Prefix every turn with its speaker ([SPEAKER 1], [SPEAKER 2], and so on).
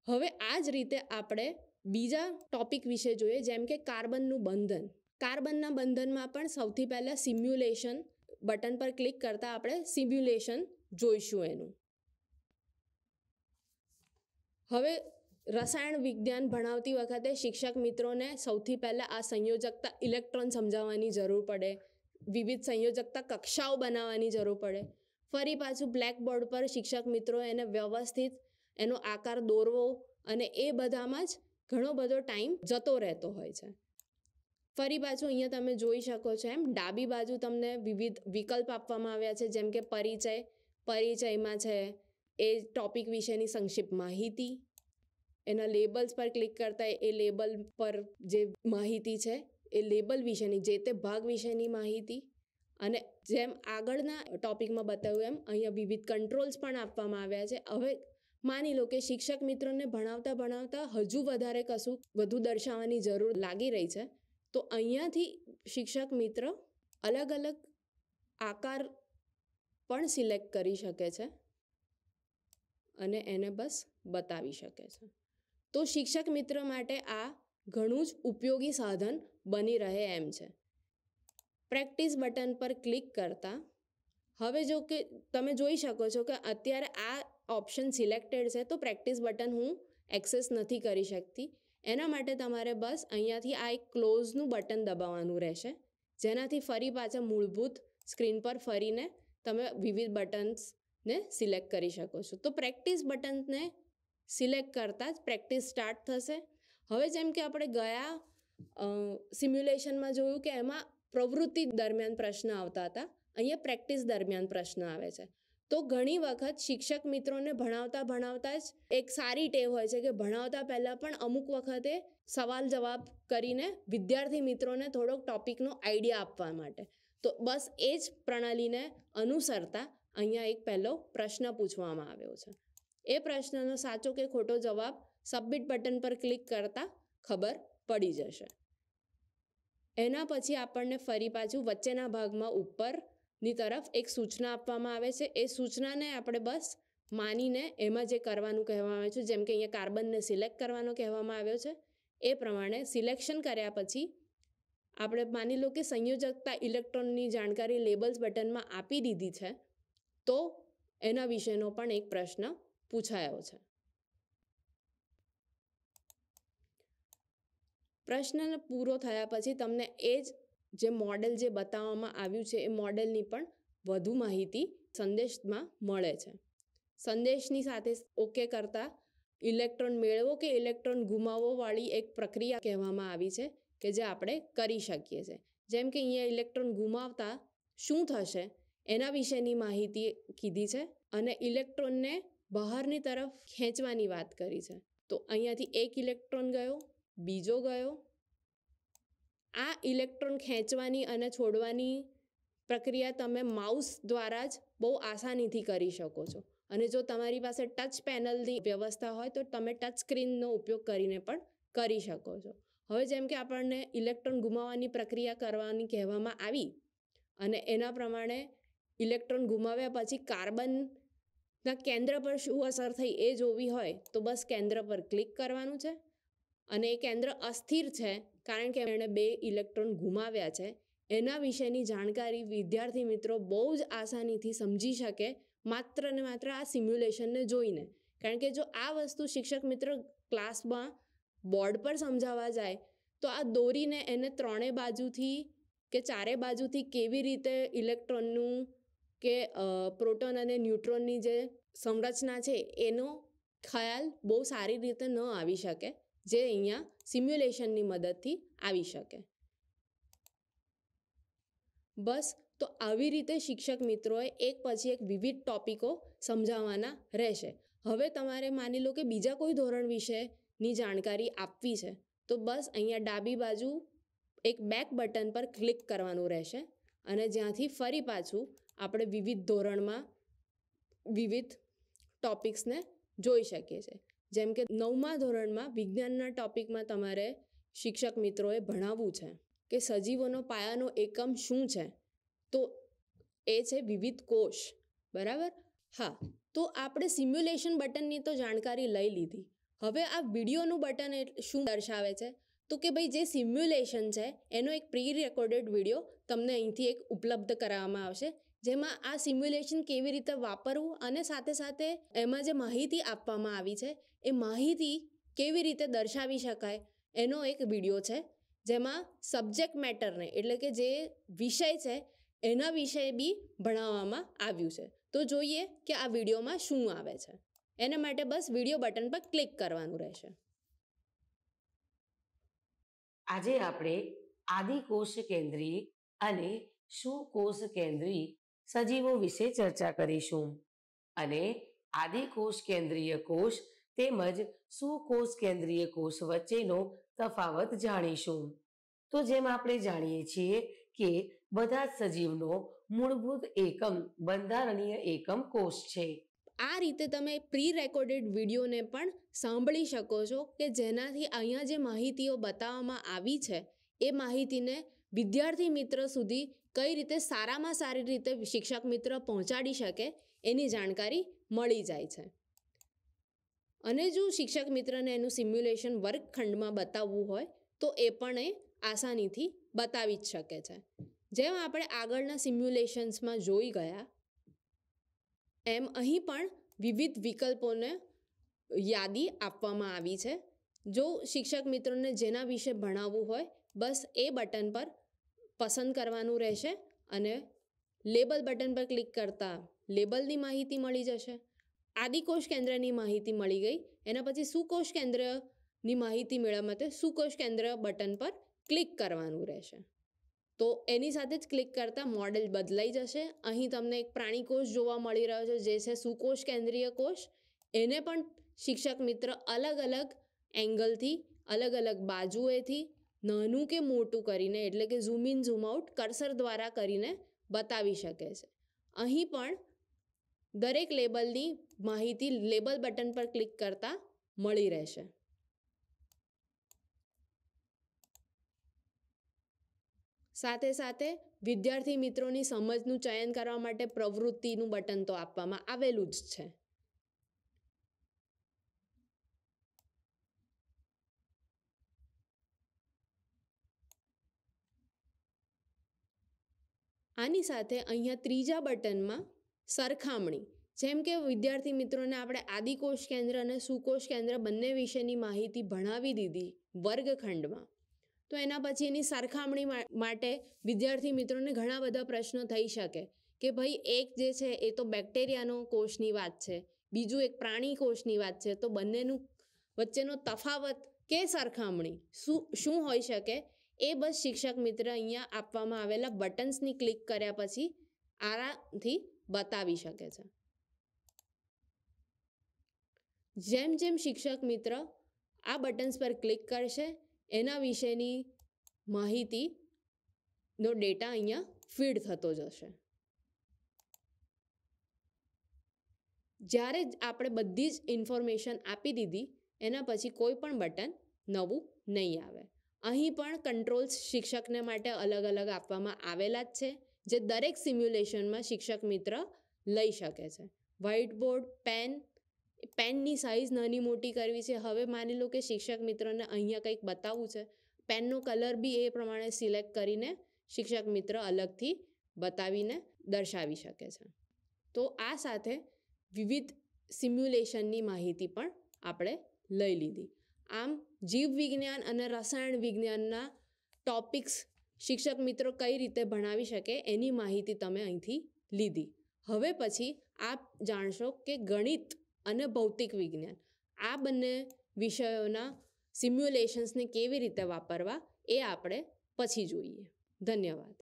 [SPEAKER 1] હવે આ જ રીતે આપણે બીજા ટોપિક વિશે જોઈએ, જેમ કે કાર્બનનું બંધન. કાર્બનના બંધનમાં પણ સૌથી પહેલાં સિમ્યુલેશન બટન પર ક્લિક કરતાં આપણે સિમ્યુલેશન જોઈશું એનું. હવે રસાયણ વિજ્ઞાન ભણાવતી વખતે શિક્ષક મિત્રોને સૌથી પહેલાં આ સંયોજકતા ઇલેક્ટ્રોન સમજાવવાની જરૂર પડે, વિવિધ સંયોજકતા કક્ષાઓ બનાવવાની જરૂર પડે. ફરી પાછું બ્લેકબોર્ડ પર શિક્ષક મિત્રો એને વ્યવસ્થિત એનો આકાર દોરવો અને એ બધામાં જ ઘણો બધો ટાઈમ જતો રહેતો હોય છે. ફરી પાછું અહીંયા તમે જોઈ શકો છો એમ ડાબી બાજુ તમને વિવિધ વિકલ્પ આપવામાં આવ્યા છે, જેમ કે પરિચય. પરિચયમાં છે એ ટોપિક વિશેની સંક્ષિપ્ત માહિતી. એના લેબલ્સ પર ક્લિક કરતા એ લેબલ પર જે માહિતી છે એ લેબલ વિશેની, જે તે ભાગ વિશેની માહિતી. અને જેમ આગળના ટોપિકમાં બતાવ્યું એમ અહીંયા વિવિધ કંટ્રોલ્સ પણ આપવામાં આવ્યા છે. હવે માની લો કે શિક્ષક મિત્રોને ભણાવતા ભણાવતા હજુ વધારે કશું વધુ દર્શાવવાની જરૂર લાગી રહી છે, તો અહીંયાથી શિક્ષક મિત્ર અલગ અલગ આકાર પણ સિલેક્ટ કરી શકે છે અને એને બસ બતાવી શકે છે. તો શિક્ષક મિત્ર માટે આ ઘણું જ ઉપયોગી સાધન બની રહે એમ છે. પ્રેક્ટિસ બટન પર ક્લિક કરતાં હવે જો કે તમે જોઈ શકો છો કે અત્યારે આ ઓપ્શન સિલેક્ટેડ છે, તો પ્રેક્ટિસ બટન હું એક્સેસ નથી કરી શકતી. એના માટે તમારે બસ અહીંયાથી આ એક ક્લોઝનું બટન દબાવવાનું રહેશે, જેનાથી ફરી પાછા મૂળભૂત સ્ક્રીન પર ફરીને તમે વિવિધ બટન્સને સિલેક્ટ કરી શકો છો. તો પ્રેક્ટિસ બટનને સિલેક્ટ કરતાં જ પ્રેક્ટિસ સ્ટાર્ટ થશે. હવે જેમ કે આપણે ગયા સિમ્યુલેશનમાં જોયું કે એમાં પ્રવૃત્તિ દરમિયાન પ્રશ્ન આવતા હતા, અહીંયા પ્રેક્ટિસ દરમિયાન પ્રશ્ન આવે છે. તો ઘણી વખત શિક્ષક મિત્રોને ભણાવતા ભણાવતા જ એક સારી ટેવ હોય છે કે ભણાવતા પહેલાં પણ અમુક વખતે સવાલ જવાબ કરીને વિદ્યાર્થી મિત્રોને થોડોક ટોપિકનો આઈડિયા આપવા માટે. તો બસ એ જ પ્રણાલીને અનુસરતા અહીંયા એક પહેલો પ્રશ્ન પૂછવામાં આવ્યો છે. એ પ્રશ્નનો સાચો કે ખોટો જવાબ સબમિટ બટન પર ક્લિક કરતાં ખબર પડી જશે. એના પછી આપણને ફરી પાછું વચ્ચેના ભાગમાં ઉપરની તરફ એક સૂચના આપવામાં આવે છે. એ સૂચનાને આપણે બસ માનીને એમાં જે કરવાનું કહેવામાં આવે છે, જેમ કે અહીંયા કાર્બનને સિલેક્ટ કરવાનો કહેવામાં આવ્યો છે, એ પ્રમાણે સિલેક્શન કર્યા પછી આપણે માની લો કે સંયોજકતા ઇલેક્ટ્રોનની જાણકારી લેબલ્સ બટનમાં આપી દીધી છે, તો એના વિશેનો પણ એક પ્રશ્ન પૂછાયો છે. પ્રશ્ન પૂરો થયા પછી તમને એ જ જે મોડેલ જે બતાવવામાં આવ્યું છે એ મોડેલની પણ વધુ માહિતી સંદેશમાં મળે છે. સંદેશની સાથે ઓકે કરતાં ઇલેક્ટ્રોન મેળવો કે ઇલેક્ટ્રોન ગુમાવવો વાળી એક પ્રક્રિયા કહેવામાં આવી છે કે જે આપણે કરી શકીએ છીએ. જેમ કે અહીંયા ઇલેક્ટ્રોન ગુમાવતા શું થશે એના વિશેની માહિતી કીધી છે અને ઇલેક્ટ્રોનને બહારની તરફ ખેંચવાની વાત કરી છે. તો અહીંયાથી એક ઇલેક્ટ્રોન ગયો, બીજો ગયો. આ ઇલેક્ટ્રોન ખેંચવાની અને છોડવાની પ્રક્રિયા તમે માઉસ દ્વારા જ બહુ આસાનીથી કરી શકો છો. અને જો તમારી પાસે ટચ પેનલની વ્યવસ્થા હોય તો તમે ટચ સ્ક્રીનનો ઉપયોગ કરીને પણ કરી શકો છો. હવે જેમ કે આપણને ઇલેક્ટ્રોન ગુમાવવાની પ્રક્રિયા કરવાની કહેવામાં આવી અને એના પ્રમાણે ઇલેક્ટ્રોન ગુમાવ્યા પછી કાર્બનના કેન્દ્ર પર શું અસર થઈ એ જોવી હોય તો બસ કેન્દ્ર પર ક્લિક કરવાનું છે. અને એ કેન્દ્ર અસ્થિર છે કારણ કે એણે 2 ઇલેક્ટ્રોન ગુમાવ્યા છે. એના વિશેની જાણકારી વિદ્યાર્થી મિત્રો બહુ જ આસાનીથી સમજી શકે માત્ર ને માત્ર આ સિમ્યુલેશનને જોઈને. કારણ કે જો આ વસ્તુ શિક્ષક મિત્ર ક્લાસમાં બોર્ડ પર સમજાવવા જાય તો આ દોરીને એને 3 બાજુથી કે 4 બાજુથી કેવી રીતે ઇલેક્ટ્રોનનું કે પ્રોટોન અને ન્યુટ્રોનની જે સંરચના છે એનો ખ્યાલ બહુ સારી રીતે ન આવી શકે, જે અહીંયા સિમ્યુલેશનની મદદથી આવી શકે. બસ તો આવી રીતે શિક્ષક મિત્રોએ એક પછી એક વિવિધ ટોપિકો સમજાવવાના રહેશે. હવે તમારે માની લો કે બીજા કોઈ ધોરણ વિશેની જાણકારી આપવી છે તો બસ અહીંયા ડાબી બાજુ એક બેક બટન પર ક્લિક કરવાનું રહેશે અને જ્યાંથી ફરી પાછું આપણે વિવિધ ધોરણમાં વિવિધ ટોપિક્સને જોઈ શકીએ છીએ. જેમ કે 9મા ધોરણમાં વિજ્ઞાનના ટોપિકમાં તમારે શિક્ષક મિત્રોએ ભણાવવું છે કે સજીવોનો પાયાનો એકમ શું છે, તો એ છે વિવિધ કોષ. બરાબર? હા, તો આપણે સિમ્યુલેશન બટનની તો જાણકારી લઈ લીધી. હવે આ વિડીયોનું બટન શું દર્શાવે છે તો કે ભાઈ જે સિમ્યુલેશન છે એનો એક પ્રી રેકોર્ડેડ વિડીયો તમને અહીંથી એક ઉપલબ્ધ કરાવવામાં આવશે, જેમાં આ સિમ્યુલેશન કેવી રીતે વાપરવું અને સાથે સાથે એમાં જે માહિતી આપવામાં આવી છે એ માહિતી કેવી રીતે દર્શાવી શકાય એનો એક વિડીયો છે, જેમાં સબ્જેક્ટ મેટરને એટલે કે જે વિષય છે એના વિશે બી ભણાવવામાં આવ્યું છે. તો જોઈએ કે આ વિડીયોમાં શું આવે છે. એના માટે બસ વિડીયો બટન પર ક્લિક કરવાનું રહેશે.
[SPEAKER 2] આજે આપણે આદિકોષ કેન્દ્રી અને સુકોષ કેન્દ્રી સજીવો વિશે ચર્ચા કરીશું અને આદિકોષ કેન્દ્રીય કોષ તેમજ સુકોષ કેન્દ્રીય કોષ વચ્ચેનો તફાવત જાણીશું. તો જેમ આપણે જાણીએ છીએ કે બધા જ સજીવનો મૂળભૂત એકમ બંધારણીય એકમ કોષ છે.
[SPEAKER 1] આ રીતે તમે પ્રી રેકોર્ડેડ વિડીયોને પણ સાંભળી શકો છો કે જેનાથી અહીંયા જે માહિતીઓ બતાવવામાં આવી છે એ માહિતીને વિદ્યાર્થી મિત્ર સુધી કઈ રીતે સારામાં સારી રીતે શિક્ષક મિત્ર પહોંચાડી શકે એની જાણકારી મળી જાય છે. અને જો શિક્ષક મિત્રને એનું સિમ્યુલેશન વર્ગખંડમાં બતાવવું હોય તો એ પણ એ આસાનીથી બતાવી જ શકે છે. જેમ આપણે આગળના સિમ્યુલેશન્સમાં જોઈ ગયા એમ અહીં પણ વિવિધ વિકલ્પોને યાદી આપવામાં આવી છે. જો શિક્ષક મિત્રોને જેના વિશે ભણાવવું હોય બસ એ બટન પર પસંદ કરવાનું રહેશે અને લેબલ બટન પર ક્લિક કરતાં લેબલની માહિતી મળી જશે. આદિકોષ કેન્દ્રની માહિતી મળી ગઈ. એના પછી સુકોષ કેન્દ્રની માહિતી મેળવવા માટે સુકોષ કેન્દ્ર બટન પર ક્લિક કરવાનું રહેશે. તો એની સાથે જ ક્લિક કરતાં મોડેલ બદલાઈ જશે. અહીં તમને એક પ્રાણી કોષ જોવા મળી રહ્યો છે જે છે સુકોષ કેન્દ્રીય કોષ. એને પણ શિક્ષક મિત્ર અલગ અલગ એંગલથી અલગ અલગ બાજુએથી નાનું કે મોટું કરીને એટલે કે zoom in zoom out cursor દ્વારા કરીને બતાવી શકે છે. અહીં પણ દરેક લેબલની માહિતી લેબલ બટન પર ક્લિક કરતાં મળી રહેશે. સાથે સાથે વિદ્યાર્થી મિત્રોની સમજનું ચયન કરવા માટે પ્રવૃત્તિનું બટન તો આપવામાં આવેલું જ છે. આની સાથે અહીંયા ત્રીજા બટનમાં સરખામણી, જેમ કે વિદ્યાર્થી મિત્રોને આપણે આદિકોષ કેન્દ્ર અને સુકોષ કેન્દ્ર બંને વિશેની માહિતી ભણાવી દીધી વર્ગખંડમાં, તો એના પછી એની સરખામણી માટે વિદ્યાર્થી મિત્રોને ઘણા બધા પ્રશ્નો થઈ શકે કે ભાઈ એક જે છે એ તો બેક્ટેરિયાનો કોષની વાત છે, બીજું એક પ્રાણી કોષની વાત છે, તો બંનેનું વચ્ચેનો તફાવત કે સરખામણી શું હોઈ શકે એ બસ શિક્ષક મિત્ર અહીંયા આપવામાં આવેલા બટન્સની ક્લિક કર્યા પછી આરામથી બતાવી શકે છે. જેમ જેમ શિક્ષક મિત્ર આ બટન્સ પર ક્લિક કરશે એના વિશેની માહિતીનો ડેટા અહીંયા ફીડ થતો જશે. જ્યારે આપણે બધી જ ઇન્ફોર્મેશન આપી દીધી એના પછી કોઈ પણ બટન નવું નહીં આવે. અહીં પણ કંટ્રોલ્સ શિક્ષકને માટે અલગ અલગ આપવામાં આવેલા જ છે જે દરેક સિમ્યુલેશનમાં શિક્ષક મિત્ર લઈ શકે છે. વ્હાઇટ બોર્ડ, પેનની સાઇઝ નાની મોટી કરવી છે. હવે માની લો કે શિક્ષક મિત્રને અહીંયા કંઈક બતાવવું છે, પેનનો કલર બી એ પ્રમાણે સિલેક્ટ કરીને શિક્ષક મિત્ર અલગથી બતાવીને દર્શાવી શકે છે. તો આ સાથે વિવિધ સિમ્યુલેશનની માહિતી પણ આપણે લઈ લીધી. આમ જીવ વિજ્ઞાન અને રસાયણ વિજ્ઞાનના ટોપિક્સ શિક્ષક મિત્રો કઈ રીતે ભણાવી શકે એની માહિતી તમે અહીંથી લીધી. હવે પછી આપ જાણશો કે ગણિત અને ભૌતિક વિજ્ઞાન આ બંને વિષયોના સિમ્યુલેશન્સને કેવી રીતે વાપરવા એ આપણે પછી જોઈએ. ધન્યવાદ.